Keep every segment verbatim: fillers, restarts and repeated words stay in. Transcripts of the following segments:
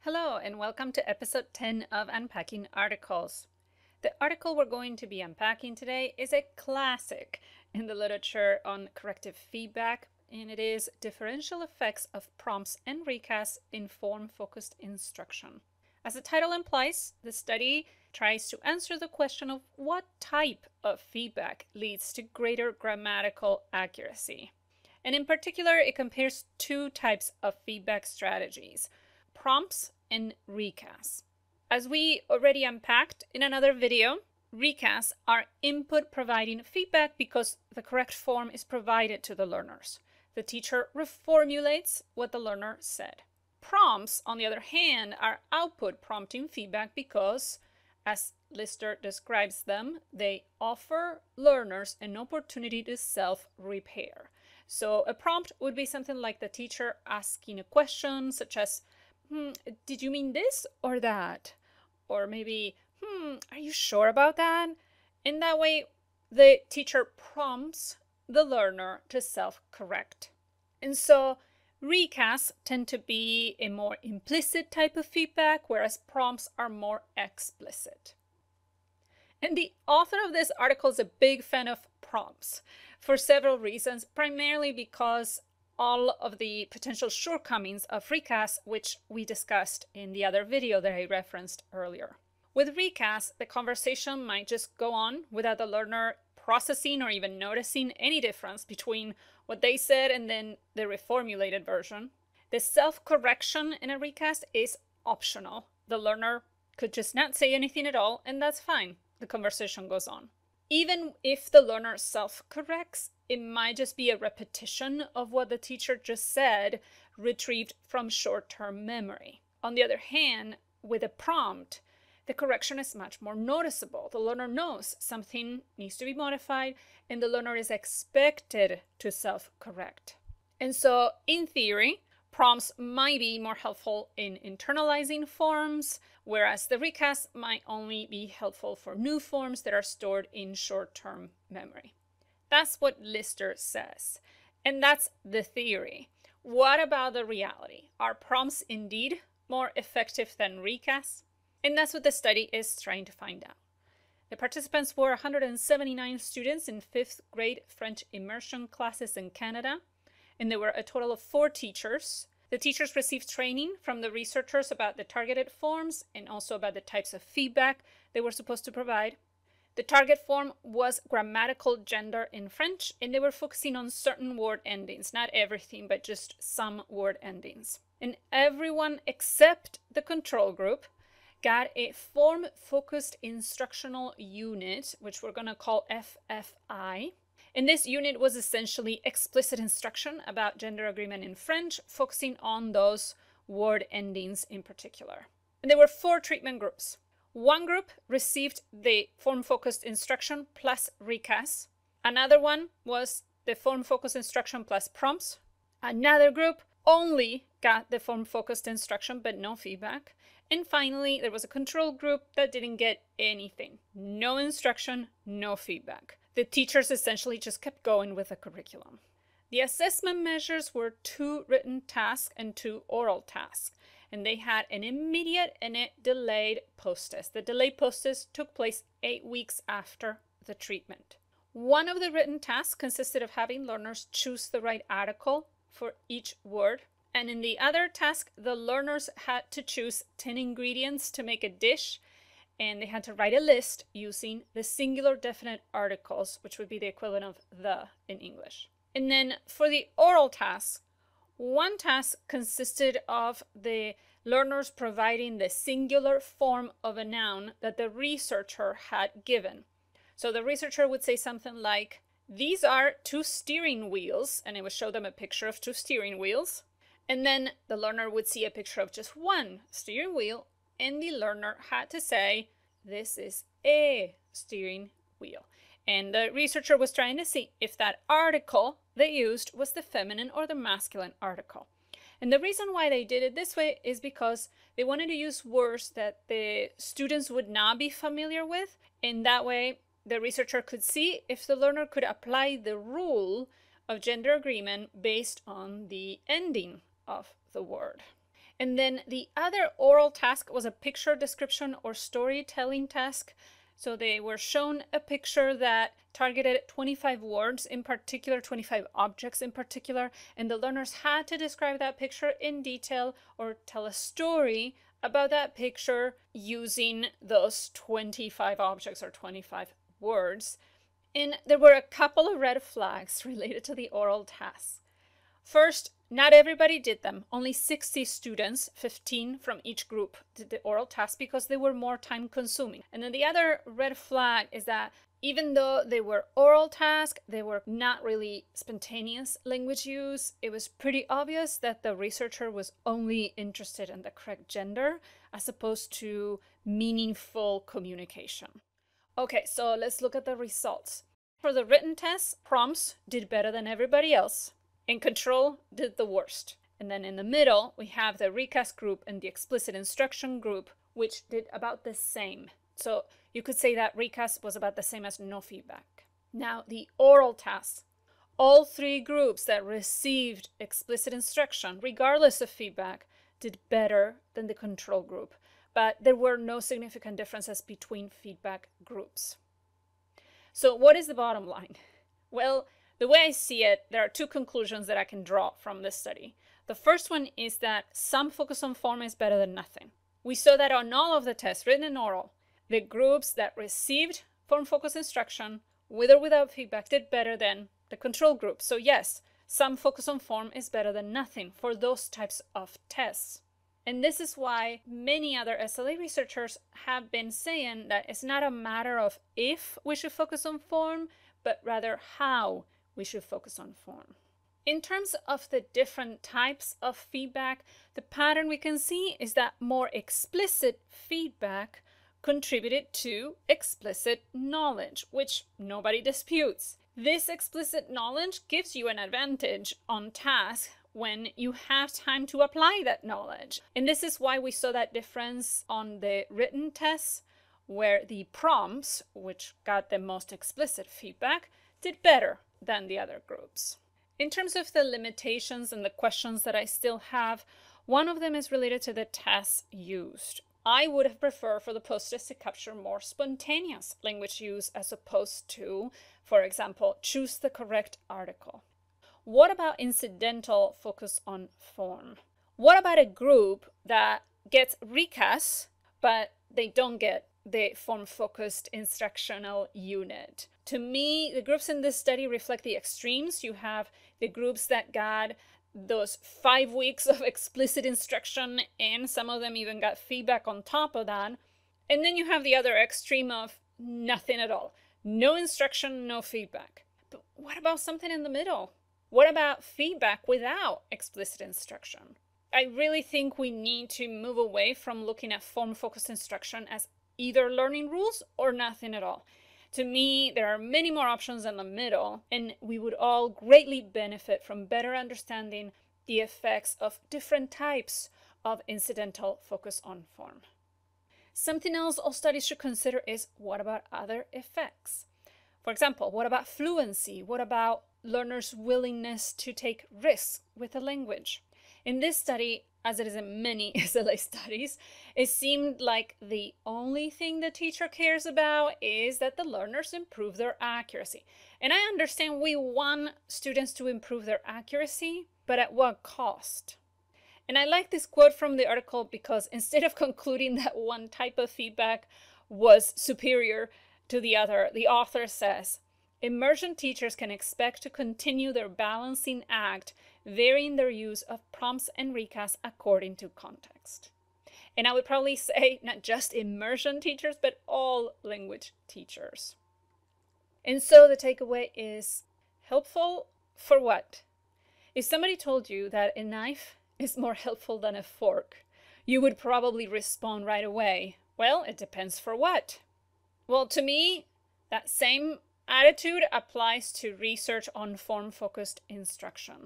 Hello and welcome to episode ten of Unpacking Articles. The article we're going to be unpacking today is a classic in the literature on corrective feedback, and it is Differential Effects of Prompts and Recasts in Form-Focused Instruction. As the title implies, the study tries to answer the question of what type of feedback leads to greater grammatical accuracy. And in particular, it compares two types of feedback strategies: prompts and recasts. As we already unpacked in another video, recasts are input providing feedback because the correct form is provided to the learners. The teacher reformulates what the learner said. Prompts, on the other hand, are output prompting feedback because, as Lyster describes them, they offer learners an opportunity to self-repair. So a prompt would be something like the teacher asking a question such as, Hmm, did you mean this or that? Or maybe, hmm, are you sure about that? In that way, the teacher prompts the learner to self-correct. And so recasts tend to be a more implicit type of feedback, whereas prompts are more explicit. And the author of this article is a big fan of prompts for several reasons, primarily because all of the potential shortcomings of recasts, which we discussed in the other video that I referenced earlier. With recasts, the conversation might just go on without the learner processing or even noticing any difference between what they said and then the reformulated version. The self-correction in a recast is optional. The learner could just not say anything at all, and that's fine. The conversation goes on. Even if the learner self-corrects, it might just be a repetition of what the teacher just said, retrieved from short-term memory. On the other hand, with a prompt, the correction is much more noticeable. The learner knows something needs to be modified, and the learner is expected to self-correct. And so, in theory, prompts might be more helpful in internalizing forms, whereas the recast might only be helpful for new forms that are stored in short-term memory. That's what Lyster says. And that's the theory. What about the reality? Are prompts indeed more effective than recasts? And that's what the study is trying to find out. The participants were one hundred seventy-nine students in fifth grade French immersion classes in Canada, and there were a total of four teachers. The teachers received training from the researchers about the targeted forms and also about the types of feedback they were supposed to provide. The target form was grammatical gender in French, and they were focusing on certain word endings, not everything, but just some word endings. And everyone except the control group got a form-focused instructional unit, which we're going to call F F I. And this unit was essentially explicit instruction about gender agreement in French, focusing on those word endings in particular. And there were four treatment groups. One group received the form-focused instruction plus recasts. Another one was the form-focused instruction plus prompts. Another group only got the form-focused instruction but no feedback. And finally, there was a control group that didn't get anything. No instruction, no feedback. The teachers essentially just kept going with the curriculum. The assessment measures were two written tasks and two oral tasks, and they had an immediate and a delayed post-test. The delayed post-test took place eight weeks after the treatment. One of the written tasks consisted of having learners choose the right article for each word, and in the other task, the learners had to choose ten ingredients to make a dish, and they had to write a list using the singular definite articles, which would be the equivalent of the in English. And then for the oral task, one task consisted of the learners providing the singular form of a noun that the researcher had given. So the researcher would say something like, these are two steering wheels, and it would show them a picture of two steering wheels. And then the learner would see a picture of just one steering wheel, and the learner had to say, this is a steering wheel. And the researcher was trying to see if that article they used was the feminine or the masculine article. And the reason why they did it this way is because they wanted to use words that the students would not be familiar with. And that way, the researcher could see if the learner could apply the rule of gender agreement based on the ending of the word. And then the other oral task was a picture description or storytelling task. So they were shown a picture that targeted twenty-five words in particular, twenty-five objects in particular, and the learners had to describe that picture in detail or tell a story about that picture using those twenty-five objects or twenty-five words. And there were a couple of red flags related to the oral task. First, not everybody did them. Only sixty students, fifteen from each group, did the oral task because they were more time consuming. And then the other red flag is that even though they were oral tasks, they were not really spontaneous language use. It was pretty obvious that the researcher was only interested in the correct gender as opposed to meaningful communication. Okay, so let's look at the results. For the written tests, prompts did better than everybody else. And control did the worst. And then in the middle, we have the recast group and the explicit instruction group, which did about the same. So you could say that recast was about the same as no feedback. Now, the oral tasks. All three groups that received explicit instruction, regardless of feedback, did better than the control group. But there were no significant differences between feedback groups. So what is the bottom line? Well, the way I see it, there are two conclusions that I can draw from this study. The first one is that some focus on form is better than nothing. We saw that on all of the tests, written and oral, the groups that received form-focused instruction, with or without feedback, did better than the control group. So yes, some focus on form is better than nothing for those types of tests. And this is why many other S L A researchers have been saying that it's not a matter of if we should focus on form, but rather how we should focus on form. In terms of the different types of feedback, the pattern we can see is that more explicit feedback contributed to explicit knowledge, which nobody disputes. This explicit knowledge gives you an advantage on task when you have time to apply that knowledge. And this is why we saw that difference on the written tests, where the prompts, which got the most explicit feedback, did better than the other groups. In terms of the limitations and the questions that I still have, one of them is related to the tests used. I would have preferred for the post-test to capture more spontaneous language use as opposed to, for example, choose the correct article. What about incidental focus on form? What about a group that gets recasts, but they don't get the form-focused instructional unit? To me, the groups in this study reflect the extremes. You have the groups that got those five weeks of explicit instruction, and some of them even got feedback on top of that. And then you have the other extreme of nothing at all. No instruction, no feedback. But what about something in the middle? What about feedback without explicit instruction? I really think we need to move away from looking at form-focused instruction as either learning rules or nothing at all. To me, there are many more options in the middle, and we would all greatly benefit from better understanding the effects of different types of incidental focus on form. Something else all studies should consider is, what about other effects? For example, what about fluency? What about learners' willingness to take risks with a language? In this study, as it is in many S L A studies, it seemed like the only thing the teacher cares about is that the learners improve their accuracy. And I understand we want students to improve their accuracy, but at what cost? And I like this quote from the article because instead of concluding that one type of feedback was superior to the other, the author says, immersion teachers can expect to continue their balancing act, varying their use of prompts and recasts according to context. And I would probably say not just immersion teachers, but all language teachers. And so the takeaway is, helpful for what? If somebody told you that a knife is more helpful than a fork, you would probably respond right away, well, it depends for what. Well, to me, that same attitude applies to research on form-focused instruction.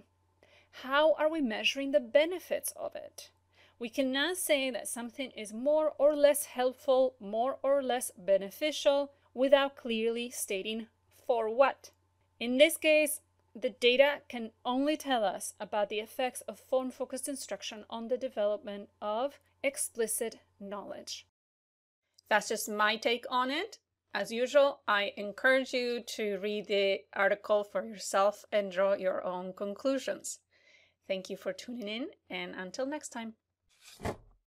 How are we measuring the benefits of it? We cannot say that something is more or less helpful, more or less beneficial, without clearly stating for what. In this case, the data can only tell us about the effects of phone-focused instruction on the development of explicit knowledge. That's just my take on it. As usual, I encourage you to read the article for yourself and draw your own conclusions. Thank you for tuning in, and until next time.